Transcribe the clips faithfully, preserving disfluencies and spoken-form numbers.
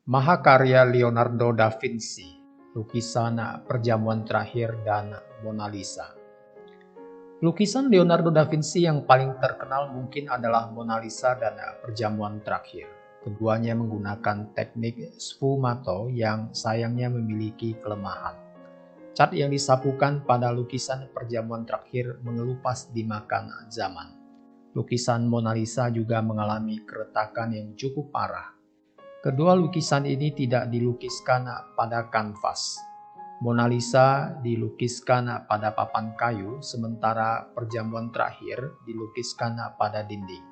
Mahakarya Leonardo da Vinci, lukisan Perjamuan Terakhir dan Mona Lisa. Lukisan Leonardo da Vinci yang paling terkenal mungkin adalah Mona Lisa dan Perjamuan Terakhir. Keduanya menggunakan teknik sfumato yang sayangnya memiliki kelemahan. Cat yang disapukan pada lukisan Perjamuan Terakhir mengelupas dimakan zaman. Lukisan Mona Lisa juga mengalami keretakan yang cukup parah. Kedua lukisan ini tidak dilukiskan pada kanvas. Mona Lisa dilukiskan pada papan kayu, sementara Perjamuan Terakhir dilukiskan pada dinding.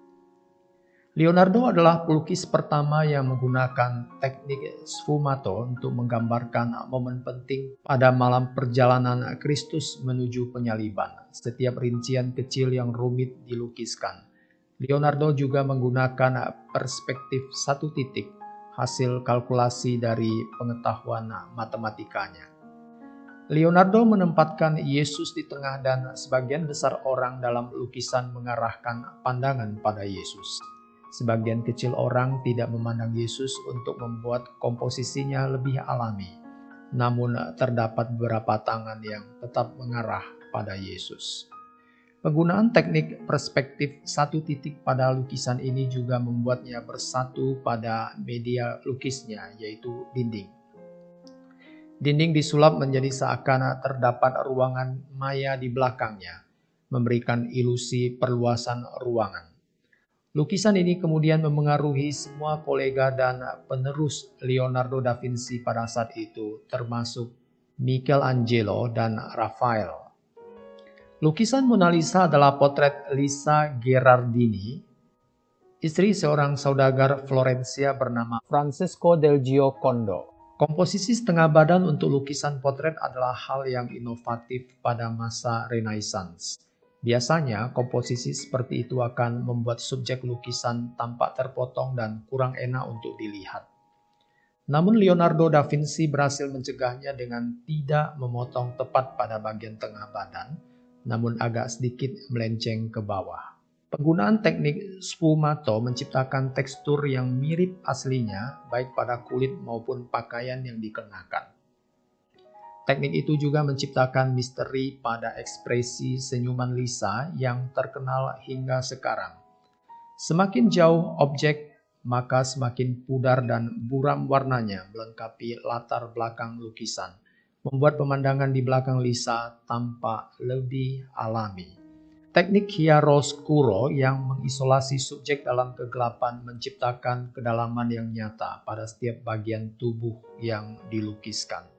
Leonardo adalah pelukis pertama yang menggunakan teknik sfumato untuk menggambarkan momen penting pada malam perjalanan Kristus menuju penyaliban. Setiap rincian kecil yang rumit dilukiskan. Leonardo juga menggunakan perspektif satu titik, hasil kalkulasi dari pengetahuan matematikanya. Leonardo menempatkan Yesus di tengah dan sebagian besar orang dalam lukisan mengarahkan pandangan pada Yesus. Sebagian kecil orang tidak memandang Yesus untuk membuat komposisinya lebih alami, namun terdapat beberapa tangan yang tetap mengarah pada Yesus. Penggunaan teknik perspektif satu titik pada lukisan ini juga membuatnya bersatu pada media lukisnya, yaitu dinding. Dinding disulap menjadi seakan terdapat ruangan maya di belakangnya, memberikan ilusi perluasan ruangan. Lukisan ini kemudian memengaruhi semua kolega dan penerus Leonardo da Vinci pada saat itu, termasuk Michelangelo dan Raphael. Lukisan Mona Lisa adalah potret Lisa Gherardini, istri seorang saudagar Florencia bernama Francesco del Giocondo. Komposisi setengah badan untuk lukisan potret adalah hal yang inovatif pada masa Renaissance. Biasanya, komposisi seperti itu akan membuat subjek lukisan tampak terpotong dan kurang enak untuk dilihat. Namun Leonardo da Vinci berhasil mencegahnya dengan tidak memotong tepat pada bagian tengah badan, namun agak sedikit melenceng ke bawah. Penggunaan teknik sfumato menciptakan tekstur yang mirip aslinya, baik pada kulit maupun pakaian yang dikenakan. Teknik itu juga menciptakan misteri pada ekspresi senyuman Lisa yang terkenal hingga sekarang. Semakin jauh objek, maka semakin pudar dan buram warnanya melengkapi latar belakang lukisan, membuat pemandangan di belakang Lisa tampak lebih alami. Teknik chiaroscuro yang mengisolasi subjek dalam kegelapan menciptakan kedalaman yang nyata pada setiap bagian tubuh yang dilukiskan.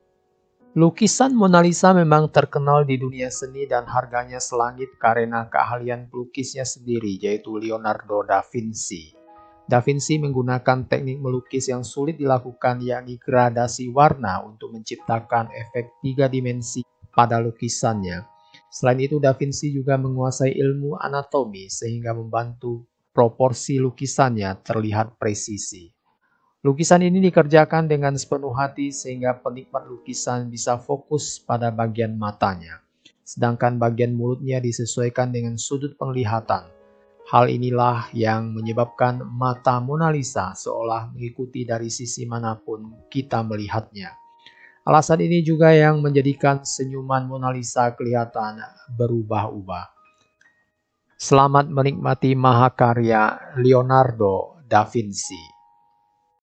Lukisan Mona Lisa memang terkenal di dunia seni dan harganya selangit karena keahlian pelukisnya sendiri, yaitu Leonardo da Vinci. Da Vinci menggunakan teknik melukis yang sulit dilakukan, yakni gradasi warna untuk menciptakan efek tiga dimensi pada lukisannya. Selain itu, Da Vinci juga menguasai ilmu anatomi sehingga membantu proporsi lukisannya terlihat presisi. Lukisan ini dikerjakan dengan sepenuh hati sehingga penikmat lukisan bisa fokus pada bagian matanya, sedangkan bagian mulutnya disesuaikan dengan sudut penglihatan. Hal inilah yang menyebabkan mata Mona Lisa seolah mengikuti dari sisi manapun kita melihatnya. Alasan ini juga yang menjadikan senyuman Mona Lisa kelihatan berubah-ubah. Selamat menikmati mahakarya Leonardo da Vinci.